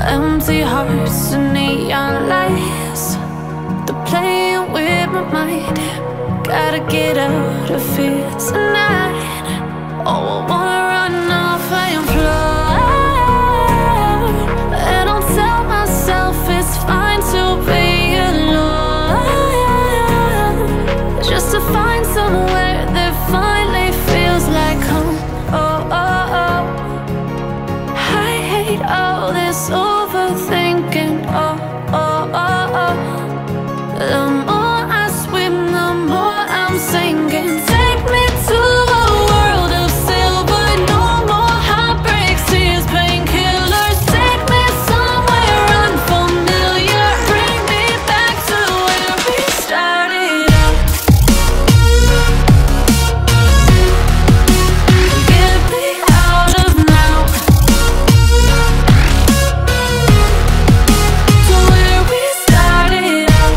Empty hearts and neon lights, they're playing with my mind. Gotta get out of here tonight. Oh, I wanna run off and fly, and I'll tell myself it's fine to be alone, just to find somewhere that finally feels like home. Oh, oh, oh. I hate all this overthinking. Oh, oh, oh, oh. The more I swim, the more I'm sinking. Take me to a world of silver, no more heartbreaks, tears, painkillers. Take me somewhere unfamiliar, bring me back to where we started out. Get me out of now, to where we started out.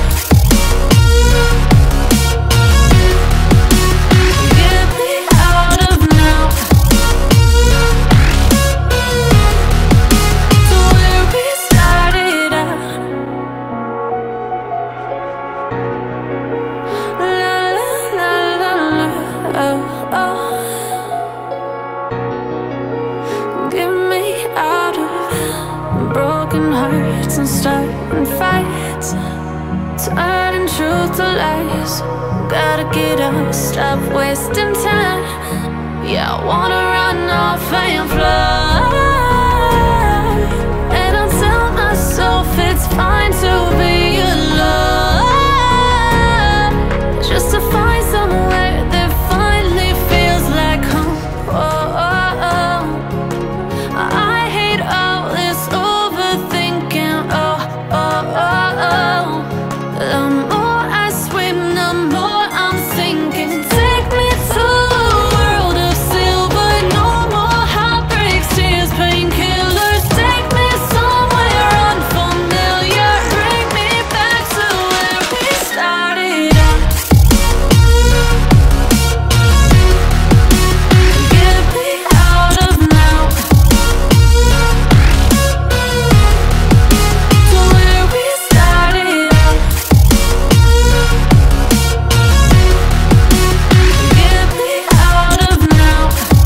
Get me out of now, to where we started out. La la la la la, oh, oh. Get me out of broken hearts and starting fights, turning truth to lies. Gotta get up, stop wasting time. Yeah, I wanna run off and fly, and I'll tell myself it's fine to be alone, just to find somewhere that finally feels like home. Oh, oh, oh. I hate all this overthinking. Oh, oh, oh, oh. The more I swim, the more I'm sinking. Take me to a world of silver, no more heartbreaks, tears, painkillers. Take me somewhere unfamiliar, bring me back to where we started out. Get me out of now, to where we started out. Get me out of now,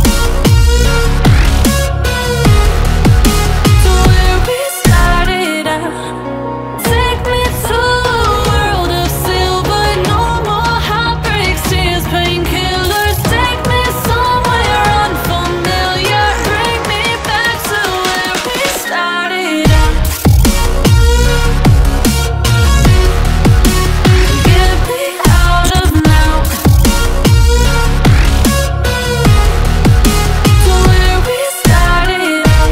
to where we started out. Take me to a world of silver, no more heartbreaks, tears, painkillers. Take me somewhere unfamiliar, bring me back to where we started out. Get me out of now, to where we started out.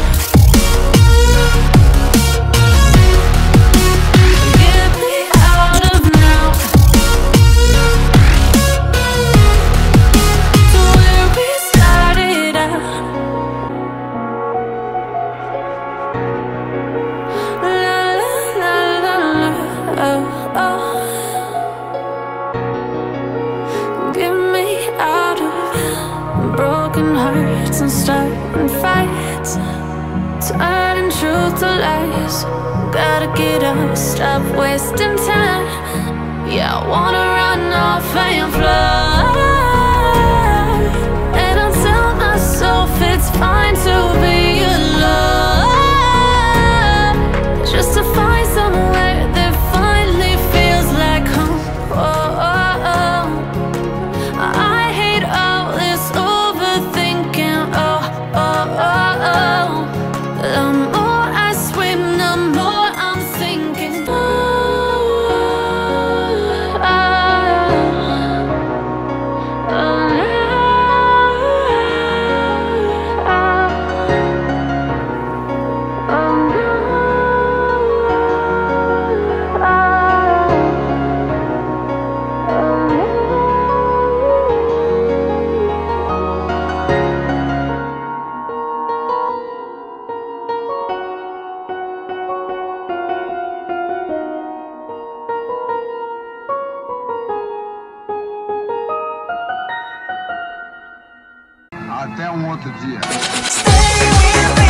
Get me out of now, to where we started out. La la la la la, oh, oh. Get me out of broken hearts and starting fights, turning truth to lies. Gotta get up, stop wasting time. Yeah, I wanna run off and fly, and I'll tell myself it's fine to be alone, just to find somewhere that finally feels like home. Oh, oh, oh. I hate all this overthinking. Oh, oh, oh, oh. The more I swim, the more I'm sinking. Oh, oh, oh, Até um outro dia. Stay with